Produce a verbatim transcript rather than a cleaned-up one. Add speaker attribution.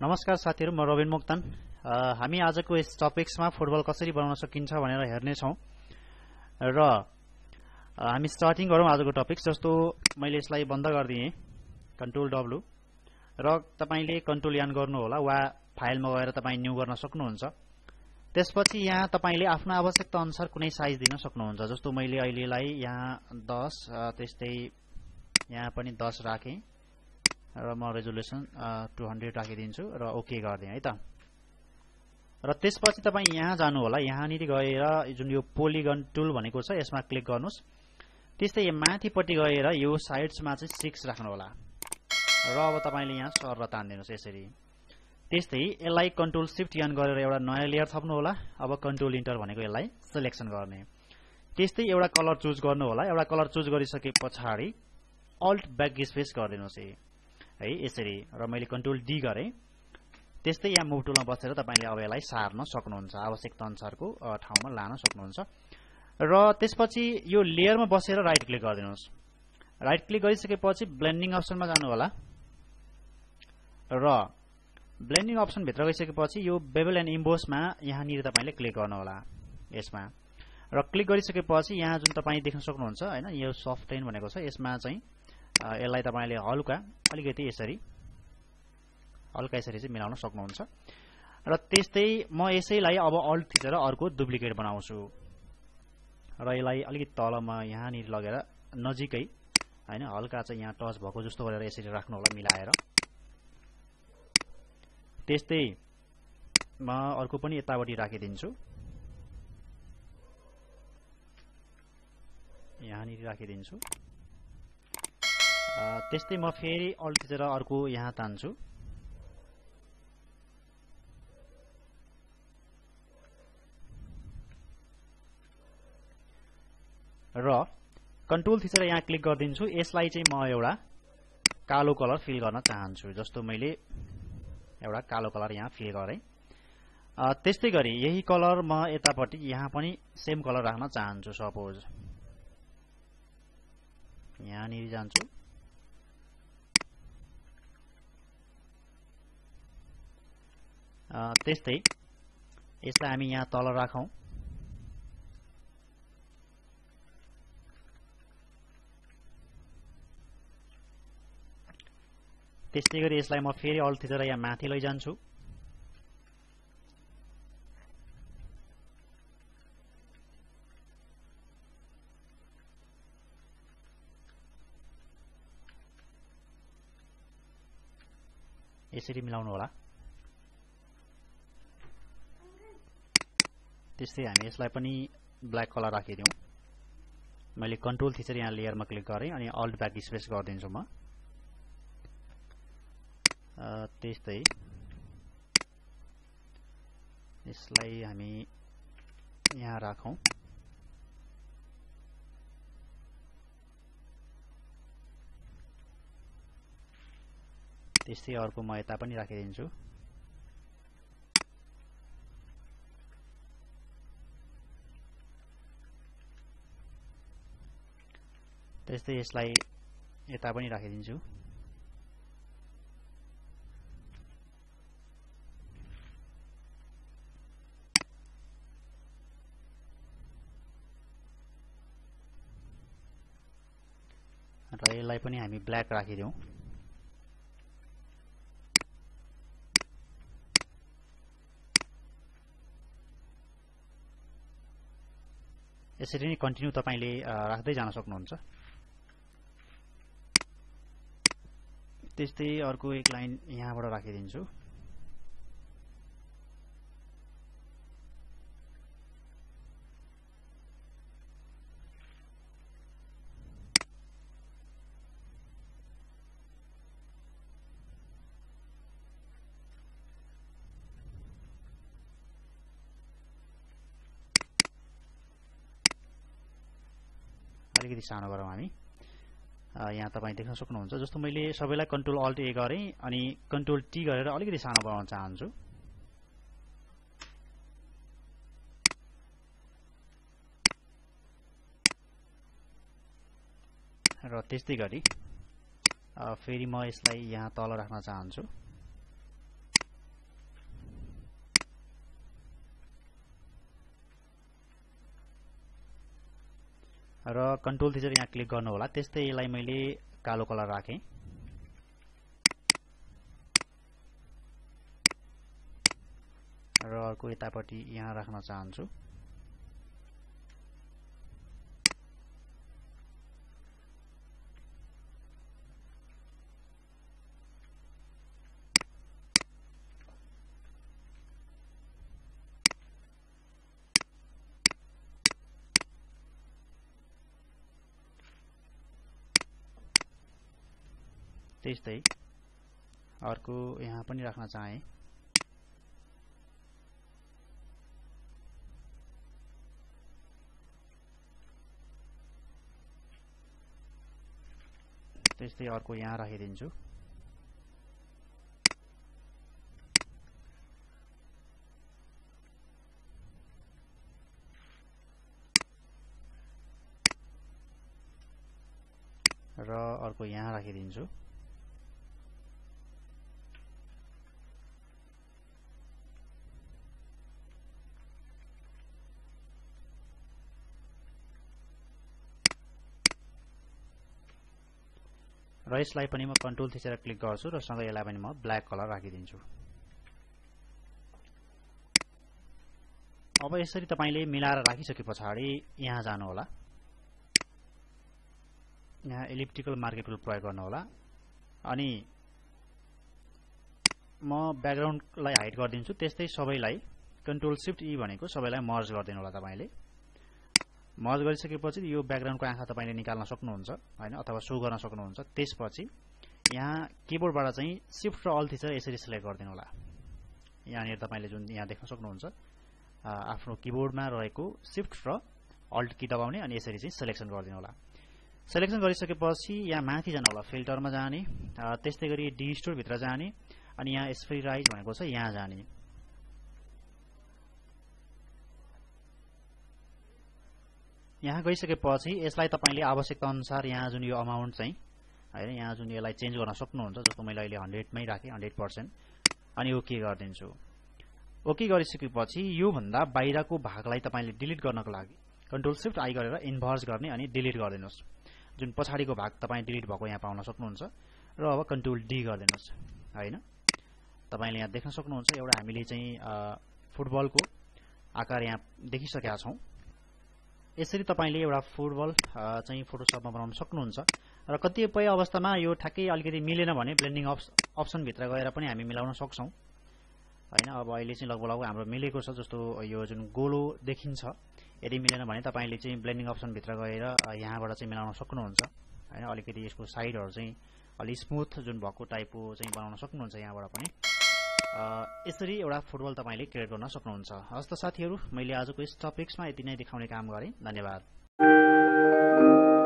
Speaker 1: नमस्कार साथीहरु, म रबिन मोक्तान। हामी आजको यस टपिक्समा फुटबल कसरी बनाउन सकिन्छ भनेर हेर्ने छौं र हामी स्टार्टिङ गरौं आजको टपिक्स। जस्तो मैले यसलाई बन्द गर्दिए कन्ट्रोल डब्लु र तपाईले कन्ट्रोल एन गर्नु होला वा फाइलमा गएर तपाई न्यू गर्न सक्नुहुन्छ। त्यसपछि यहाँ तपाईले आफ्नो आवश्यकता अनुसार कुनै साइज दिन सक्नुहुन्छ। जस्तो मैले अहिलेलाई यहाँ दस, त्यस्तै यहाँ पनि दस राखे र म रेजोल्युसन टु हन्ड्रेड राखिदिन्छु र ओके गर्दिए है त। र त्यसपछि तपाई यहाँ जानु होला। यहाँनिर गएर जुन यो पोलिगन टुल भनेको छ यसमा क्लिक गर्नुस्। त्यस्तै माथिपट्टि गएर यो साइड्समा चाहिँ सिक्स राख्नु होला र अब तपाईले यहाँ सर तान्दिनुस् यसरी। त्यस्तै यसलाई कन्ट्रोल शिफ्ट एन गरेर एउटा नयाँ लेयर थप्नु होला। अब कन्ट्रोल इन्टर भनेको यसलाई सिलेक्सन गर्ने। त्यस्तै एउटा कलर चुज गर्नु होला। एउटा कलर चुज गरिसके पछाडि अल्ट ब्याक स्पेस गरिदिनुस् है यसरी। र मैले कन्ट्रोल डी गरे। त्यस्तै यहाँ मुभ टुलमा बसेर तपाईले अब यसलाई सार्न सक्नुहुन्छ, आवश्यकता अनुसारको ठाउँमा लान सक्नुहुन्छ। र त्यसपछि यो लेयरमा बसेर राइट क्लिक गरिदिनुस्। राइट क्लिक गरिसकेपछि ब्लेन्डिङ अप्सनमा जानु होला र ब्लेन्डिङ अप्सन भित्र गइसकेपछि यो बेभल एन्ड इम्बोसमा यहाँनिर तपाईले क्लिक गर्नु होला यसमा। र क्लिक गरिसकेपछि यहाँ जुन तपाई देख्न सक्नुहुन्छ हैन, यो सफ्टेन भनेको छ, यसमा चाहिँ यसलाई तपाईले हल्का अलिकति यसरी हल्का यसरी चाहिँ मिलाउन सक्नुहुन्छ। र त्यस्तै म यसैलाई अब अल्ट थिचेर अर्को डुप्लिकेट बनाउँछु र यसलाई अलिकति तलमा यहाँनिर लगेर नजिकै हैन हल्का चाहिँ यहाँ टच भएको जस्तो गरेर यसरी राख्नु होला मिलाएर। त्यस्तै म अर्को पनि यतापट्टि राखिदिन्छु, यहाँनिर राखिदिन्छु। त्यस्तै म फेरि अल्ट थिचेर अर्को यहाँ तान्छु र कन्ट्रोल थिचेर यहाँ क्लिक गरिदिन्छु। यसलाई चाहिँ म एउटा कालो कलर फिल गर्न चाहन्छु। जस्तो मैले एउटा कालो कलर यहाँ फिल गरे। त्यस्तै गरी यही कलर म यतापट्टि यहाँ पनि सेम कलर राख्न चाहन्छु। सपोज यहाँनिर जान्छु, त्यस्तै यसलाई हामी यहाँ तल राखौं। त्यस्तै गरी यसलाई म फेरि अल्ट थिचेर यहाँ माथि लैजान्छु। यसरी मिलाउनु होला। त्यस्तै हामी यसलाई पनि ब्ल्याक कलर राखिदिउँ। मैले कन्ट्रोल थिचेर यहाँ लेयरमा क्लिक गरे अनि अल्ट ब्याक स्पेस गरिदिन्छु म। त्यस्तै यसलाई हामी यहाँ राखौं। त्यस्तै अर्को म यता पनि राखिदिन्छु। त्यस्तै यसलाई यता पनि राखिदिन्छु। र यसलाई पनि हामी ब्ल्याक राखिदिउँ। यसरी नै कन्टिन्यू तपाईले राख्दै जान सक्नुहुन्छ। त्यस्तै अर्को एक लाइन यहाँबाट राखिदिन्छु। अलिकति सानो गरौँ हामी। यहाँ तपाई देख्न सक्नुहुन्छ। जस्तो मैले सबैलाई कन्ट्रोल अल्ट ए गरे अनि कन्ट्रोल टी गरेर अलिकति सानो बनाउन चाहन्छु। र त्यस्तै गरी फेरि म यसलाई यहाँ तल राख्न चाहन्छु। र कन्ट्रोल थिचेर यहाँ क्लिक गर्नु होला। त्यस्तै यसलाई मैले कालो कलर राखेँ। र अर्को यतापट्टि यहाँ राख्न चाहन्छु। त्यस्तै अर्को यहाँ पनि राख्न चाहे। त्यस्तै अर्को यहाँ राखिदिन्छु। र अर्को यहाँ राखिदिन्छु। र यसलाई पनि म कन्ट्रोल थिचेर क्लिक गर्छु र सँगै यसलाई पनि म ब्ल्याक कलर राखिदिन्छु। अब यसरी तपाईले मिलाएर राखिसके पछाडि यहाँ जानु होला। यहाँ एलिप्टिकल मार्के टुल प्रयोग गर्नु होला अनि म ब्याकग्राउन्डलाई हाइड गरिदिन्छु। त्यस्तै सबैलाई कन्ट्रोल शिफ्ट ई भनेको सबैलाई मर्ज गरिदिनु होला। तपाईले मर्ज गरिसकेपछि यो ब्याकग्राउन्डको आँखा तपाईले निकाल्न सक्नुहुन्छ हैन, अथवा सो गर्न सक्नुहुन्छ। त्यसपछि यहाँ किबोर्डबाट चाहिँ शिफ्ट र अल्ट थिचेर यसरी सिलेक्ट गरिदिनु होला। यहाँनिर तपाईले जुन यहाँ देख्न सक्नुहुन्छ आफ्नो किबोर्डमा रहेको शिफ्ट र अल्ट की दबाउने अनि यसरी चाहिँ सिलेक्सन गरिदिनु होला। सिलेक्सन गरिसकेपछि यहाँ माथि जानु होला, फिल्टरमा जाने, त्यस्तै गरी डिस्टोर भित्र जाने अनि यहाँ स्फेराइज भनेको छ यहाँ जाने। यहाँ गइसकेपछि यसलाई तपाईले आवश्यकता अनुसार यहाँ जुन यो अमाउन्ट चाहिँ हैन, यहाँ जुन यसलाई चेन्ज गर्न सक्नुहुन्छ। जस्तो मैले अहिले हन्ड्रेड मै राखे, हन्ड्रेड पर्सेन्ट अनि ओके गरिदिन्छु। ओके गरिसकेपछि यो भन्दा बाहिरको भागलाई तपाईले डिलिट गर्नको लागि कन्ट्रोल शिफ्ट आई गरेर इन्भर्स गर्ने अनि डिलिट गरिदिनुस्। जुन पछाडीको भाग तपाई डिलिट भएको यहाँ पाउन सक्नुहुन्छ। र अब कन्ट्रोल डी गरिदिनुस् हैन। तपाईले यहाँ देख्न सक्नुहुन्छ एउटा हामीले चाहिँ फुटबलको आकार यहाँ देखिसकेका छौं। यसरी तपाईले एउटा फुटबल चाहिँ फोटोशपमा बनाउन सक्नुहुन्छ। र कतिपय अवस्थामा यो ठ्याक्कै अलिकति मिलेन भने ब्लेन्डिङ अप्सन भित्र गएर पनि हामी मिलाउन सक्छौं हैन। अब अहिले चाहिँ लगभग लगभग हाम्रो मिलेको छ। जस्तो यो जुन गोलो देखिन्छ, यदि मिलेन भने तपाईले चाहिँ ब्लेन्डिङ अप्सन भित्र गएर यहाँबाट चाहिँ मिलाउन सक्नुहुन्छ हैन। अलिकति यसको साइडहरु चाहिँ अलि स्मुथ जुन भएको टाइपको चाहिँ बनाउन सक्नुहुन्छ यहाँबाट पनि। यसरी एउटा फुटबल तपाईले क्रिएट गर्न सक्नुहुन्छ। हस् त साथीहरु, मैले आजको यस टपिक्समा यति नै देखाउने काम गरे। धन्यवाद।